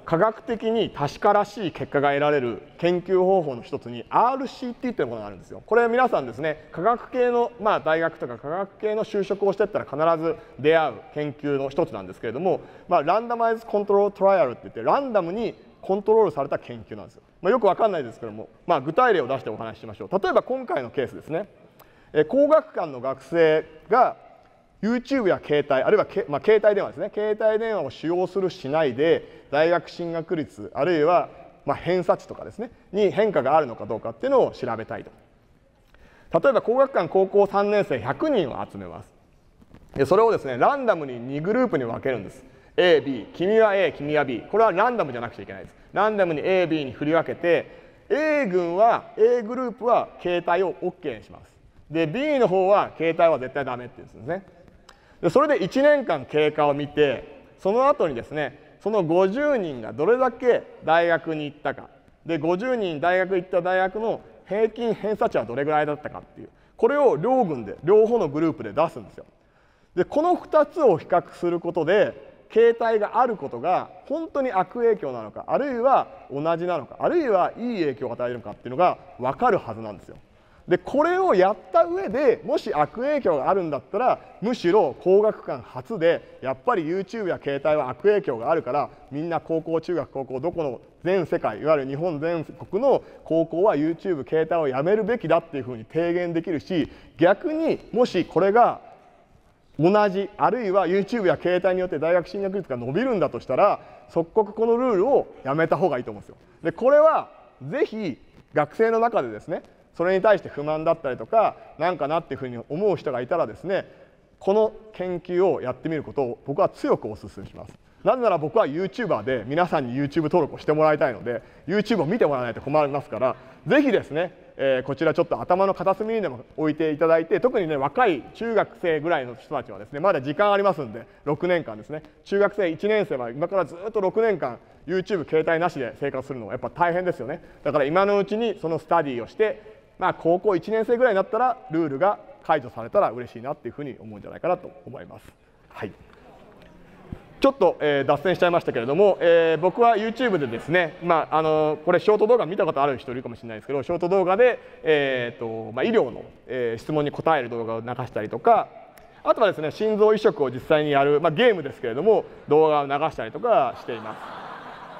科学的に確からしい結果が得られる研究方法の一つに アールシーティー っていうものがあるんですよ。これ皆さんですね、科学系の、まあ、大学とか科学系の就職をしていったら必ず出会う研究の一つなんですけれども、まあ、ランダマイズコントロールトライアルって言ってランダムにコントロールされた研究なんですよ。まあ、よくわかんないですけども、まあ、具体例を出してお話ししましょう。例えば今回のケースですね、え工学館の学生が YouTube や携帯あるいはけ、まあ、携帯電話ですね、携帯電話を使用するしないで大学進学率あるいはまあ偏差値とかですねに変化があるのかどうかっていうのを調べたいと。例えば工学館高校さんねん生ひゃくにんを集めます。でそれをですねランダムににグループに分けるんです。 エービー 君は A 君は B、 これはランダムじゃなくちゃいけないです。ランダムに エービー に振り分けて A 軍は A グループは携帯を OK にします。で B の方は携帯は絶対ダメって言うんですね。でそれでいちねんかん経過を見て、その後にですねそのごじゅうにんがどれだけ大学に行ったかでごじゅうにん大学行った大学の平均偏差値はどれぐらいだったかっていう、これを両軍で両方のグループで出すんですよ。でこのふたつを比較することで携帯があることが本当に悪影響なのかあるいは同じなのかあるいはいい影響を与えるのかっていうのが分かるはずなんですよ。でこれをやった上でもし悪影響があるんだったらむしろ工学館初でやっぱり YouTube や携帯は悪影響があるからみんな高校中学高校どこの全世界いわゆる日本全国の高校は YouTube 携帯をやめるべきだっていうふうに提言できるし、逆にもしこれが同じあるいは YouTube や携帯によって大学進学率が伸びるんだとしたら即刻このルールをやめた方がいいと思うんですよ。でこれはぜひ学生の中でですねそれに対して不満だったりとかなんかなっていうふうに思う人がいたらですねこの研究をやってみることを僕は強くお勧めします。なぜなら僕は YouTuber で皆さんに YouTube 登録をしてもらいたいので YouTube を見てもらわないと困りますからぜひですね、えー、こちらちょっと頭の片隅にでも置いていただいて、特にね若い中学生ぐらいの人たちはですねまだ時間ありますんでろくねんかんですね、中学生いちねん生は今からずっとろくねんかん YouTube 携帯なしで生活するのはやっぱ大変ですよね。だから今のうちにそのスタディをしてまあ高校いちねん生ぐらいになったらルールが解除されたら嬉しいなっていうふうに思うんじゃないかなと思います。はい、ちょっと、えー、脱線しちゃいましたけれども、えー、僕は YouTube でですね、まあ、あのこれショート動画見たことある人いるかもしれないですけどショート動画で、えーとまあ、医療の、えー、質問に答える動画を流したりとか、あとはですね心臓移植を実際にやる、まあ、ゲームですけれども動画を流したりとかしています。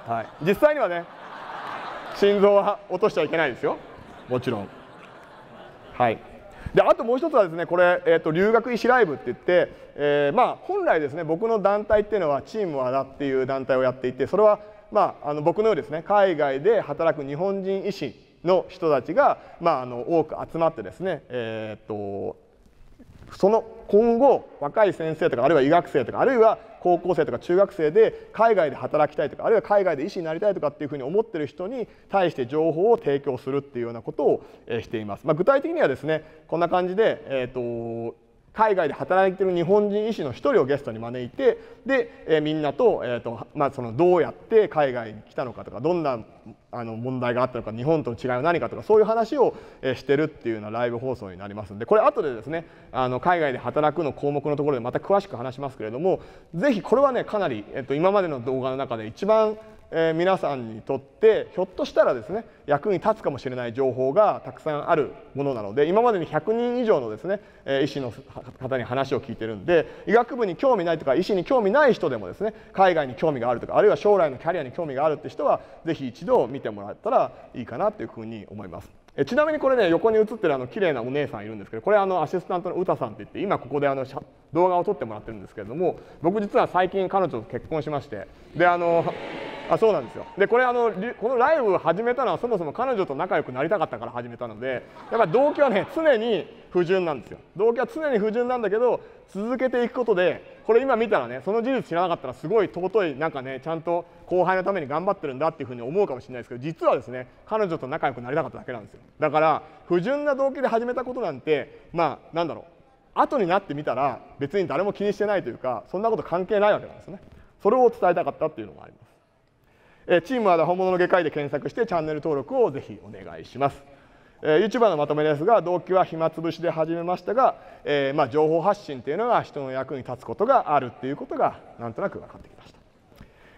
はい、実際にはね心臓は落としちゃいけないですよ、もちろん。はい、であともう一つはですねこれ、えー、と留学医師ライブって言って、えー、まあ本来ですね僕の団体っていうのはチーム和田っていう団体をやっていて、それはまああの僕のようにですね海外で働く日本人医師の人たちが、まあ、あの多く集まってですね、えー、とその今後若い先生とかあるいは医学生とかあるいは高校生とか中学生で海外で働きたいとかあるいは海外で医師になりたいとかっていうふうに思っている人に対して情報を提供するっていうようなことをしています。まあ、具体的にはですねこんな感じで、えーと海外で働いている日本人医師の一人をゲストに招いてで、えー、みんなと、えーとまあ、そのどうやって海外に来たのかとかどんなあの問題があったのか日本との違いは何かとかそういう話を、えー、してるっていうようなライブ放送になりますので、これ後でですねあの海外で働くの項目のところでまた詳しく話しますけれども、ぜひこれはねかなり、えーと今までの動画の中で一番えー、皆さんにとってひょっとしたらですね役に立つかもしれない情報がたくさんあるものなので、今までにひゃくにん以上のですね、えー、医師の方に話を聞いてるんで、医学部に興味ないとか医師に興味ない人でもですね海外に興味があるとかあるいは将来のキャリアに興味があるって人はぜひ一度見てもらったらいいかなというふうに思います。えちなみにこれね横に映ってるあの綺麗なお姉さんいるんですけど、これあのアシスタントの歌さんって言って今ここであの動画を撮ってもらってるんですけれども、僕実は最近彼女と結婚しまして、であのあそうなんですよ。でこれあのこのライブを始めたのはそもそも彼女と仲良くなりたかったから始めたので、やっぱり動機はね常に不純なんですよ。動機は常に不純なんだけど続けていくことで、これ今見たらねその事実知らなかったらすごい尊いなんかねちゃんと後輩のために頑張ってるんだっていうふうに思うかもしれないですけど、実はですね彼女と仲良くなりたかっただけなんですよ。だから不純な動機で始めたことなんてまあなんだろう後になってみたら別に誰も気にしてないというかそんなこと関係ないわけなんですね。それを伝えたかったっていうのがあります。えチームは本物の外科医で検索してチャンネル登録をぜひお願いします。えー、YouTuber のまとめですが、動機は暇つぶしで始めましたが、えーまあ、情報発信というのが人の役に立つことがあるっていうことがなんとなく分かってきました。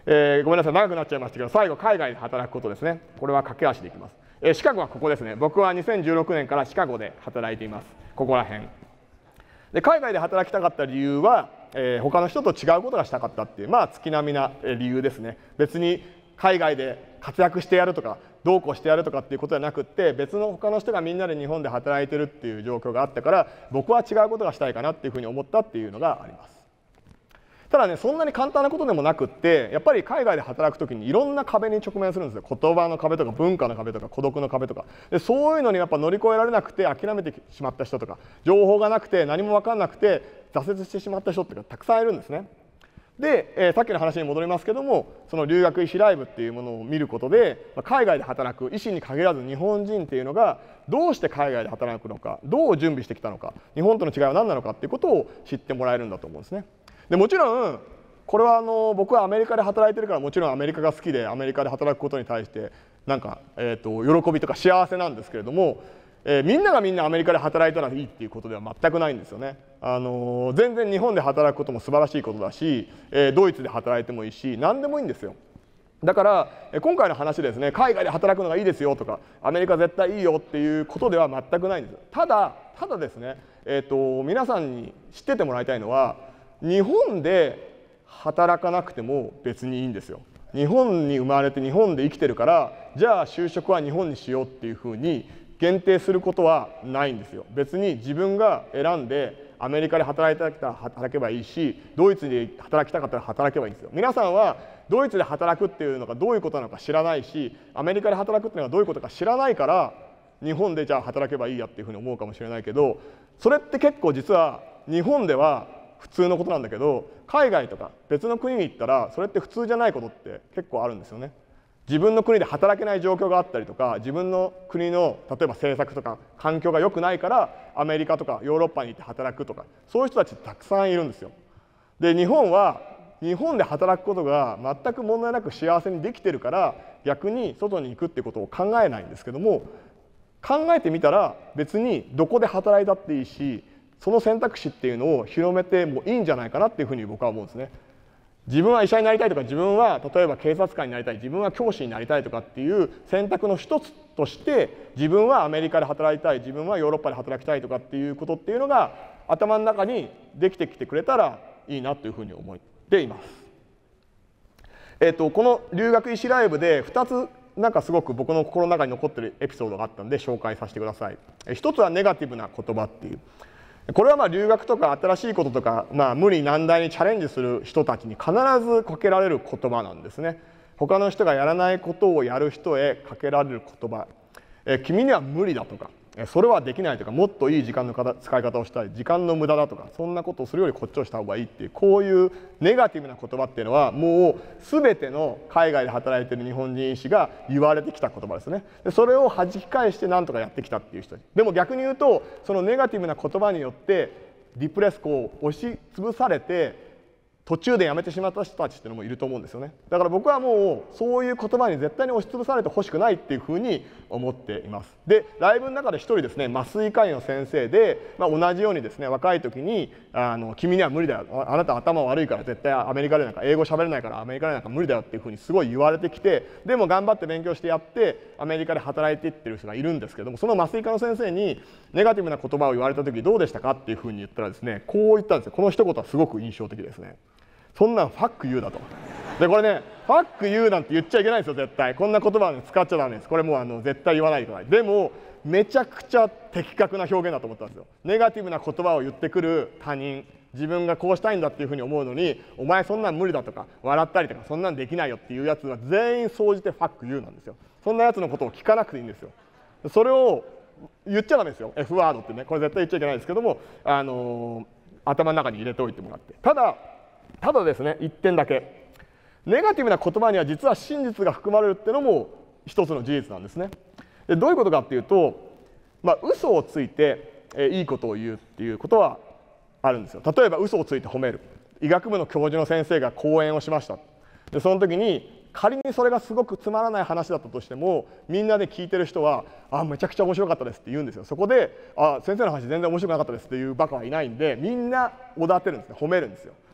えー、ごめんなさい長くなっちゃいましたけど、最後海外で働くことですね。これは駆け足でいきます。えー、シカゴはここですね。僕はにせんじゅうろくねんからシカゴで働いています。ここら辺で海外で働きたかった理由は、えー、他の人と違うことがしたかったっていう、まあ月並みな理由ですね。別に海外で活躍してやるとかどうこうしてやるとかっていうことじゃなくって、別の他の人がみんなで日本で働いてるっていう状況があったから、僕は違うことがしたいかなっていうふうに思ったっていうのがあります。ただね、そんなに簡単なことでもなくって、やっぱり海外で働くときにいろんな壁に直面するんですよ。言葉の壁とか文化の壁とか孤独の壁とかで、そういうのにやっぱ乗り越えられなくて諦めてしまった人とか、情報がなくて何も分かんなくて挫折してしまった人っていうのがたくさんいるんですね。で、えー、さっきの話に戻りますけども、その留学医師ライブっていうものを見ることで、海外で働く医師に限らず日本人っていうのがどうして海外で働くのか、どう準備してきたのか、日本との違いは何なのかっていうことを知ってもらえるんだと思うんですね。でもちろんこれはあの僕はアメリカで働いてるから、もちろんアメリカが好きでアメリカで働くことに対してなんか、えー、と喜びとか幸せなんですけれども、えー、みんながみんなアメリカで働いたらいいっていうことでは全くないんですよね。あのー、全然日本で働くことも素晴らしいことだし、えー、ドイツで働いてもいいし何でもいいんですよ。だから今回の話ですね、海外で働くのがいいですよとかアメリカ絶対いいよっていうことでは全くないんです。ただただですね、えー、と皆さんに知っててもらいたいのは、日本で働かなくても別にいいんですよ。日本に生まれて日本で生きてるから、じゃあ就職は日本にしようっていうふうに限定することはないんですよ。別に自分が選んでアメリカで働いたかったら働けばいいし、ドイツで働きたかったら働けばいいんですよ。皆さんはドイツで働くっていうのがどういうことなのか知らないし、アメリカで働くっていうのがどういうことか知らないから、日本でじゃあ働けばいいやっていうふうに思うかもしれないけど、それって結構実は日本では普通のことなんだけど、海外とか別の国に行ったらそれって普通じゃないことって結構あるんですよね。自分の国で働けない状況があったりとか、自分の国の例えば政策とか環境が良くないからアメリカとかヨーロッパに行って働くとか、そういう人たちたくさんいるんですよ。で日本は日本で働くことが全く問題なく幸せにできてるから、逆に外に行くってことを考えないんですけども、考えてみたら別にどこで働いたっていいし、その選択肢っていうのを広めてもいいんじゃないかなっていうふうに僕は思うんですね。自分は医者になりたいとか、自分は例えば警察官になりたい、自分は教師になりたいとかっていう選択の一つとして、自分はアメリカで働いたい、自分はヨーロッパで働きたいとかっていうことっていうのが頭の中にできてきてくれたらいいなというふうに思っています。えっとこの留学医師ライブでふたつなんかすごく僕の心の中に残ってるエピソードがあったんで紹介させてください。一つはネガティブな言葉っていう。これはまあ留学とか新しいこととか、まあ、無理難題にチャレンジする人たちに必ずかけられる言葉なんですね。他の人がやらないことをやる人へかけられる言葉、え君には無理だとか、それはできないとか、もっといい時間の使い方をしたい、時間の無駄だとか、そんなことをするよりこっちをした方がいいっていう、こういうネガティブな言葉っていうのはもう全ての海外で働いている日本人医師が言われてきた言葉ですね。でそれを弾き返して何とかやってきたっていう人。でも逆に言うと、そのネガティブな言葉によってディプレスこう押しつぶされて途中でやめてしまった人たちっていうのもいると思うんですよね。だから僕はもうそういう言葉に絶対に押しつぶされてほしくないっていうふうに思っています。でライブの中で一人ですね、麻酔科医の先生で、まあ、同じようにですね、若い時にあの君には無理だよ、あなた頭悪いから絶対アメリカでなんか英語喋れないからアメリカでなんか無理だよっていうふうにすごい言われてきて、でも頑張って勉強してやってアメリカで働いていってる人がいるんですけども、その麻酔科の先生にネガティブな言葉を言われた時どうでしたかっていうふうに言ったらですね、こう言ったんですよ。この一言はすごく印象的ですね。そんなんファック言うだと。でこれね、ファック言うなんて言っちゃいけないですよ、絶対。こんな言葉は、ね、使っちゃダメです。これもうあの絶対言わないでください。でもめちゃくちゃ的確な表現だと思ったんですよ。ネガティブな言葉を言ってくる他人、自分がこうしたいんだっていうふうに思うのに、お前そんなん無理だとか笑ったりとかそんなんできないよっていうやつは全員総じてファック言うなんですよ。そんなやつのことを聞かなくていいんですよ。それを言っちゃダメですよ。 F ワードってね、これ絶対言っちゃいけないですけども、あのー、頭の中に入れておいてもらって。ただただですね、一点だけ、ネガティブな言葉には実は真実が含まれるっていうのも一つの事実なんですね。でどういうことかっていうと、まあ、嘘をついて、えいいことを言うっていうことはあるんですよ。例えば嘘をついて褒める。医学部の教授の先生が講演をしました。でその時に仮にそれがすごくつまらない話だったとしても、みんなで聞いてる人は「あめちゃくちゃ面白かったです」って言うんですよ。そこで「あ先生の話全然面白くなかったです」っていうバカはいないんで、みんなおだてるんですね、褒めるんですよ。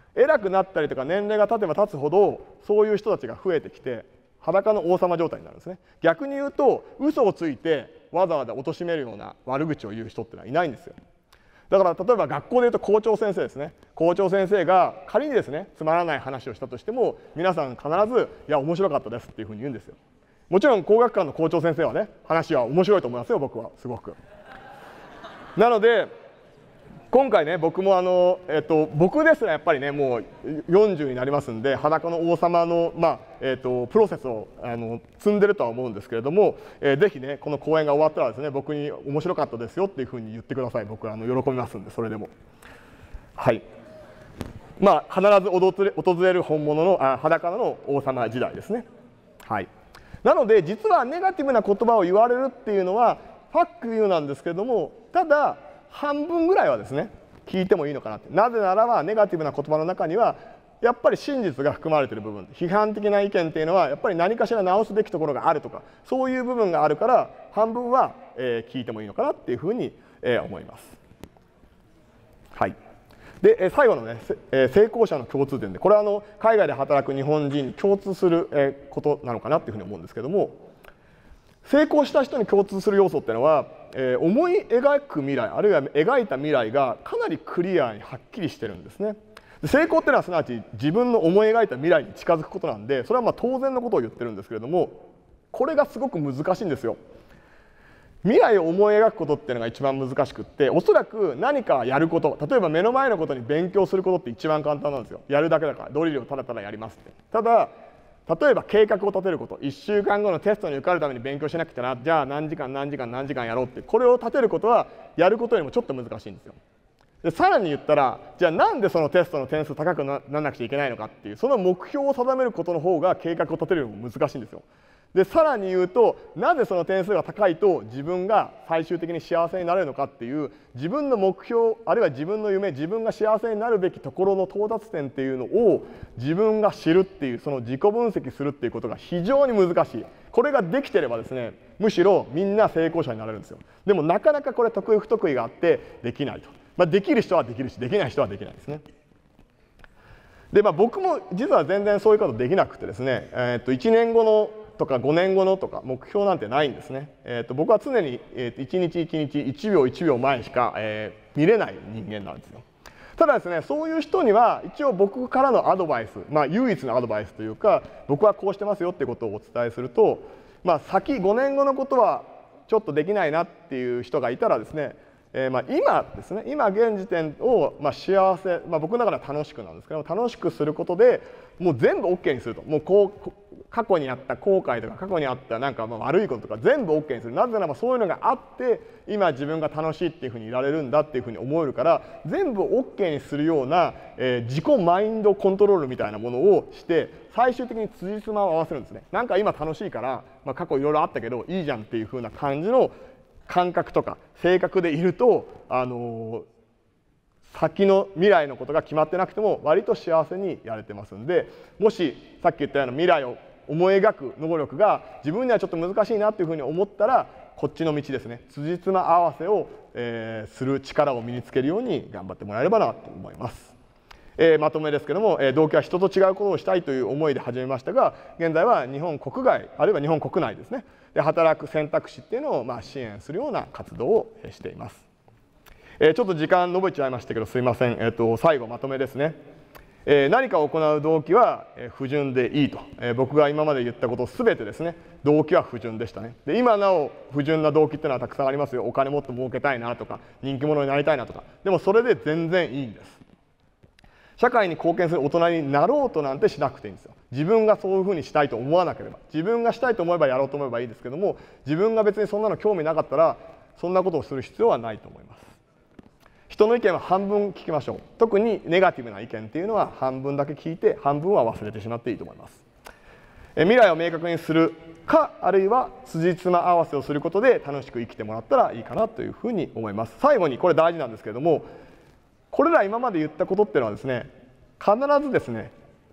偉くなったりとか年齢が経てば経つほどそういう人たちが増えてきて裸の王様状態になるんですね。逆に言うと嘘をついてわざわざ貶めるような悪口を言う人ってのはいないんですよ。だから例えば学校で言うと校長先生ですね。校長先生が仮にですねつまらない話をしたとしても皆さん必ず「いや面白かったです」っていうふうに言うんですよ。もちろん工学館の校長先生はね話は面白いと思いますよ僕はすごく。なので今回ね僕もあの、えっと、僕ですらやっぱりねもうよんじゅうになりますんで裸の王様の、まあえっと、プロセスをあの積んでるとは思うんですけれども、えー、ぜひねこの講演が終わったらですね僕に面白かったですよっていうふうに言ってください。僕はあの喜びますんでそれでも。はいまあ必ず訪れ、訪れる本物のあ裸の王様時代ですね。はいなので実はネガティブな言葉を言われるっていうのはファックユーなんですけれどもただ半分ぐらいはですね聞いてもいいのかなって。なぜならばネガティブな言葉の中にはやっぱり真実が含まれている部分批判的な意見っていうのはやっぱり何かしら直すべきところがあるとかそういう部分があるから半分は、えー、聞いてもいいのかなっていうふうに、えー、思います。はいで最後のね成功者の共通点でこれはあの海外で働く日本人に共通することなのかなっていうふうに思うんですけども成功した人に共通する要素っていうのは思い描く未来あるいは描いた未来がかなりクリアにはっきりしてるんですね。成功っていうのはすなわち自分の思い描いた未来に近づくことなんでそれはまあ当然のことを言ってるんですけれどもこれがすごく難しいんですよ。未来を思い描くことっていうのが一番難しくっておそらく何かやること例えば目の前のことに勉強することって一番簡単なんですよ。やるだけだからドリルをただただやりますって。ただ例えば計画を立てることいっしゅうかんごのテストに受かるために勉強しなくちゃなじゃあ何時間何時間何時間やろうってこれを立てることはやることよりもちょっと難しいんですよ。でさらに言ったらじゃあなんでそのテストの点数高くならなくちゃいけないのかっていうその目標を定めることの方が計画を立てるよりも難しいんですよ。でさらに言うとなぜその点数が高いと自分が最終的に幸せになれるのかっていう自分の目標あるいは自分の夢自分が幸せになるべきところの到達点っていうのを自分が知るっていうその自己分析するっていうことが非常に難しい。これができてればですねむしろみんな成功者になれるんですよ。でもなかなかこれ得意不得意があってできないと、まあ、できる人はできるしできない人はできないですね。で、まあ、僕も実は全然そういうことできなくてですね、えー、といちねんごのとかごねんごのとか目標なんてないんですね。えー、と僕は常に、えー、といちにちいちにちいちびょういちびょうまえしか、えー、見れない人間なんですよ。ただですねそういう人には一応僕からのアドバイス、まあ、唯一のアドバイスというか僕はこうしてますよってことをお伝えすると、まあ、先ごねんごのことはちょっとできないなっていう人がいたらですねえー、まあ今ですね今現時点をまあ幸せ、まあ、僕の中では楽しくなんですけど楽しくすることでもう全部 OK にするともうこう過去にあった後悔とか過去にあったなんかまあ悪いこととか全部 OK にする。なぜならばそういうのがあって今自分が楽しいっていうふうにいられるんだっていうふうに思えるから全部 OK にするような、えー、自己マインドコントロールみたいなものをして最終的に辻褄を合わせるんですね。なんか今楽しいから、まあ、過去いろいろあったけどいいじゃんっていうふうな感じの感覚とか性格でいると、あのー、先の未来のことが決まってなくても割と幸せにやれてますんでもしさっき言ったような未来を思い描く能力が自分にはちょっと難しいなっていうふうに思ったらこっちの道ですね辻褄合わせを、えー、する力を身につけるように頑張ってもらえればなと思います。えー、まとめですけども、えー、動機は人と違うことをしたいという思いで始めましたが現在は日本国外あるいは日本国内ですねで働く選択肢っていうのをまあ支援するような活動をしています。えー、ちょっと時間延びちゃいましたけどすいません、えー、と最後まとめですね。えー、何かを行う動機は不純でいいと、えー、僕が今まで言ったことすべてですね動機は不純でしたね。で今なお不純な動機っていうのはたくさんありますよ。お金もっと儲けたいなとか人気者になりたいなとかでもそれで全然いいんです。社会に貢献する大人になろうとなんてしなくていいんですよ。自分がそういうふうにしたいと思わなければ自分がしたいと思えばやろうと思えばいいですけども自分が別にそんなの興味なかったらそんなことをする必要はないと思います。人の意見は半分聞きましょう。特にネガティブな意見っていうのは半分だけ聞いて半分は忘れてしまっていいと思います。え未来を明確にするかあるいは辻褄合わせをすることで楽しく生きてもらったらいいかなというふうに思います。最後にこれ大事なんですけれどもこれら今まで言ったことっていうのはですね必ずですね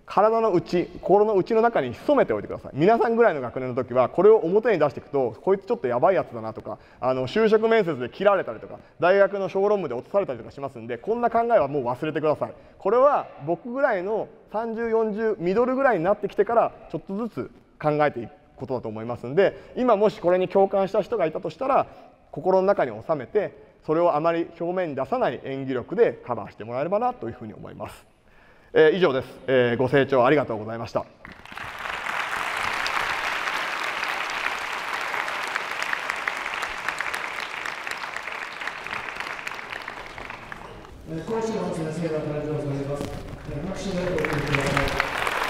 体の内、心の内の中に潜めておいてください。皆さんぐらいの学年の時はこれを表に出していくと、こいつちょっとやばいやつだなとか、あの就職面接で切られたりとか、大学の小論文で落とされたりとかしますんで、こんな考えはもう忘れてください。これは僕ぐらいのさんじゅう、よんじゅうミドルぐらいになってきてからちょっとずつ考えていくことだと思いますんで、今もしこれに共感した人がいたとしたら、心の中に収めて、それをあまり表面に出さない演技力でカバーしてもらえればなというふうに思います。えー、以上です、えー。ご清聴ありがとうございました。 講師の先生方、ありがとうございます。拍手でお送りください。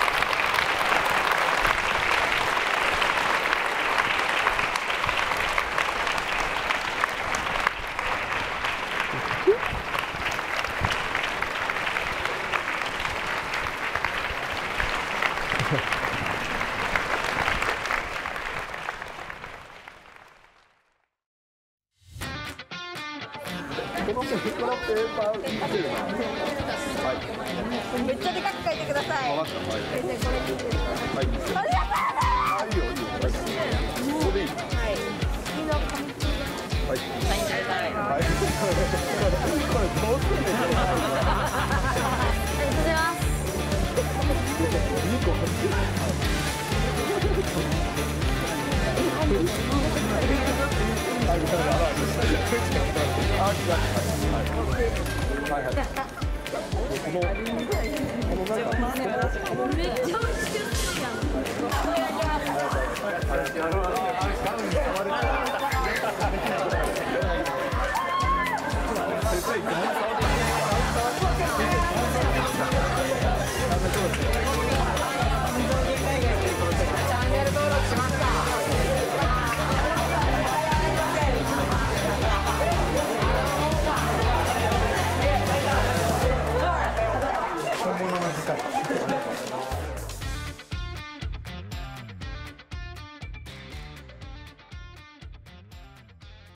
めっちゃでかく書いてください。はい。 めっちゃ